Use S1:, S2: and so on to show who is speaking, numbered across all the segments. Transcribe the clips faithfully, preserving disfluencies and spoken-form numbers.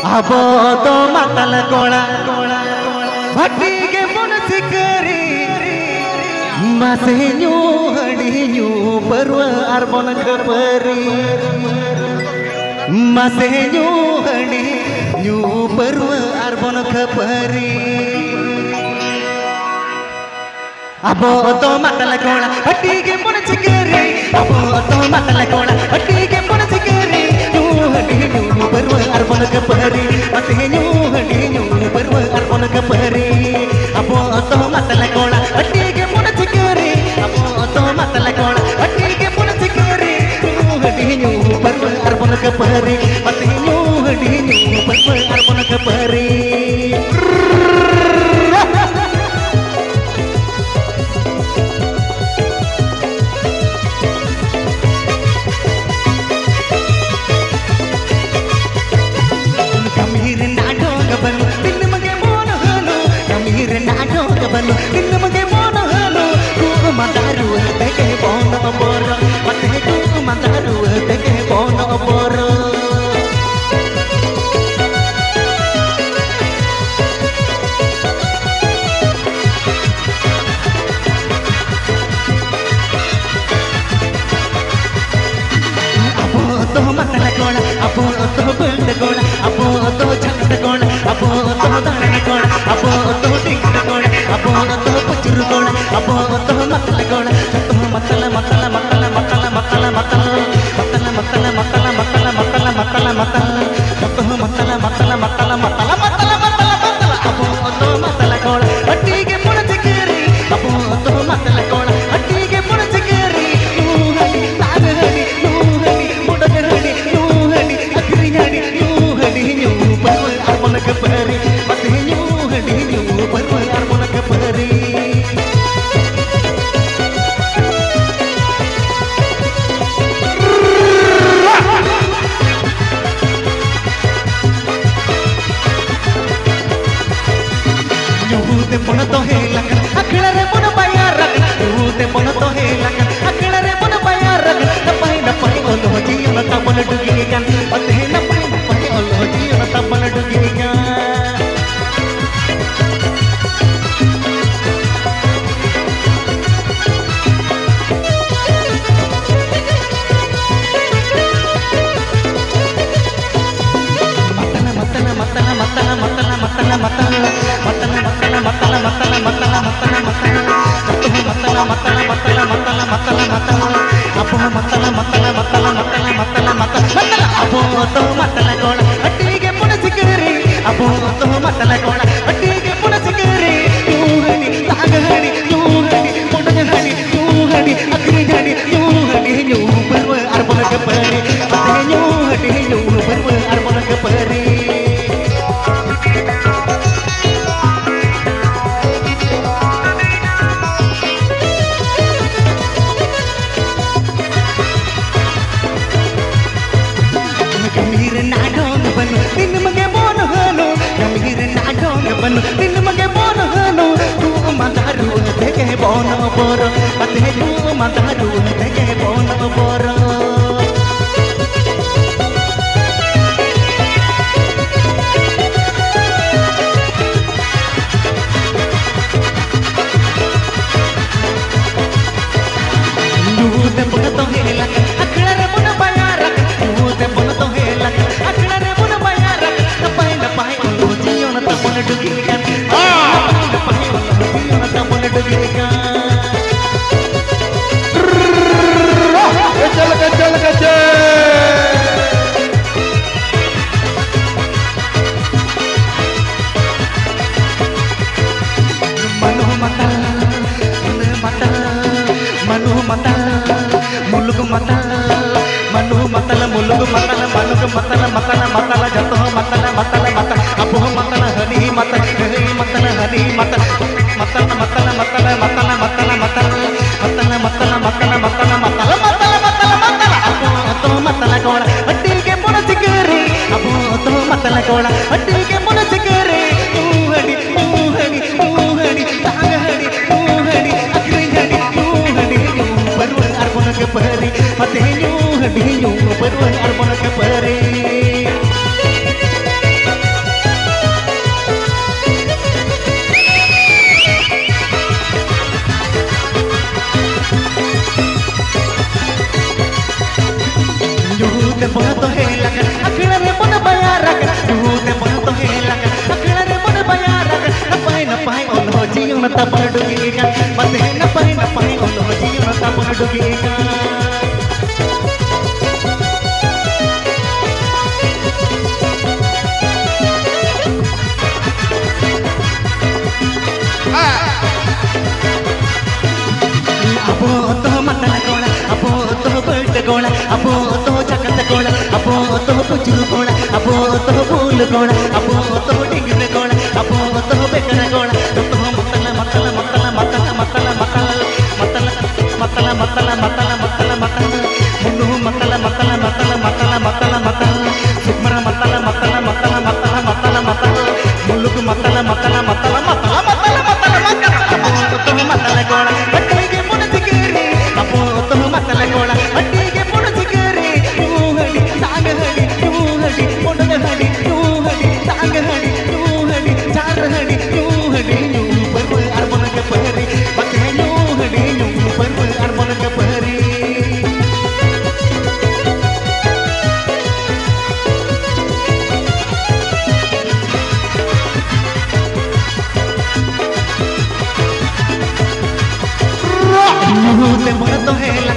S1: अब तो मतल कोला भट्टी के मुन सिकरी मासे न्यू हड़ी न्यू परव अर्बन खपरी मासे न्यू हड़ी न्यू परव अर्बन खपरी अब तो मतल कोला भट्टी के मुन सिकरी अब तो मतल कोला भट्टी के मुन सिकरी न्यू हड़ी न्यू परव अर्बन खपरी मासे न्यू हड़ी न्यू परव अर्बन खपरी अब तो मतल कोला भट्टी के मुन सिकरी अब तो मतल कोला भट्टी के मुन सिकरी न्यू हड़ी न्यू परव अर्बन खपरी मासे न्यू हड़ी न्यू परव अर्बन खपरी balo din mage mono halo ku mandaru teke bono boro mate ku mandaru teke bono boro apo to matala kola apo to band kola apo to chand kola apo to dan kola apo to ting kola apo to puchur kola apo to matala kola to matala matala matala matala matala matala matala matala matala matala matala matala matala to matala matala matala matala matala matala matala apo to matala kola hatti ke mun sikeri apo to matala kola hatti ke mun sikeri nu hadi tag hadi nu hadi mudag hadi nu hadi akri hadi nu hadi nu parwal armon ke pari mate nu hadi nu parwal armon ke pari te pon to hela akla re pon bayar te pon to hela akla re pon bayar napai napai olo ji na tabal dugi kan ate napai napai olo ji na tabal dugi kan matala matala matala matala matala matala matala matala matala matala matala matala matala jatuh matala matala matala matala matala matala apo matala matala matala matala matala matala matala apo to matala kola hatti ke pun sikeri apo to matala kola hatti ke pun sikeri tu hani tag hani tu hani mudag hani tu hani akri hani tu hani nyu parwa arbon ke pari ate nyu hani nyu parwa arbon ke pari din mage bono hano namir na dong banu din mage bono hano tu mandaru teke bono boro pate tu mandaru teke bono boro nu te pon to hela akla re pon bayar nu te pon to hela akla re pon bayar napai napai olo jiyo na tabal dugi kan napai napai olo jiyo na tabal dugi kan kecil kecil kecil manu matal matal manu matal muluk matal manu matal muluk matal manuk matal matal matal jatuh matal matal matal apo matal hani matal hani matal hani matal matal matal matal matal matal matal matal matal matal matal matal matal matal matal apo to matal kola hatti ke pun sikeri apo to matal kola hatti ke pun sikeri tu hani tu hani tu hani tag hani tu hani akri hani tu hani nu parwal arbon ke pari mate nu hani nu parwal arbon ke pari tapon dugikan. Apo to matala kola, apo to belt kola, apo to jakat kola, apo to kuchuru kola, apo to bul kola, apo to dingre kola, apo to bekara kola, to matala matala matala matala matala matala matala matala matala matala matala mulu matala matala matala matala matala matala sukmara matala matala matala matala matala matala mulu matala matala matala matala matala matala apo to matala kola. matala kola attige pon sigare you hadi tang hadi you hadi pon hadi you hadi tang hadi you hadi char hadi you hadi you par arbon ke pahari pate you hadi you par arbon ke pahari te pon to hela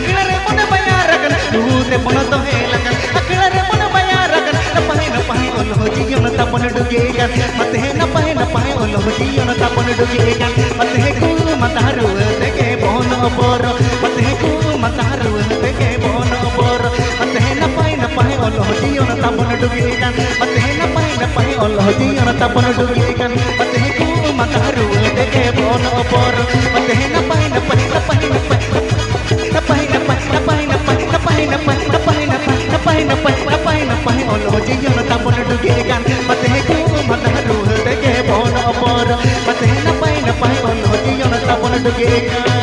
S1: te pon to helakan akilare pon bayarakan napahe napahe oloh jiyon tapon dugekan mate napahe napahe oloh jiyon tapon dugekan mate ku mataru teke bono boro mate ku mataru teke bono boro mate napahe napahe oloh jiyon tapon dugekan mate napahe napahe oloh jiyon tapon dugekan mate ku mataru teke bono boro mate napahe napahe napahe napahe napahe napahe napahe napahe napahe napahe napahe napahe napahe napahe oloh jiyon tapon dugekan mate ku mataru teke bono boro mate napahe napahe oloh jiyon tapon dugekan.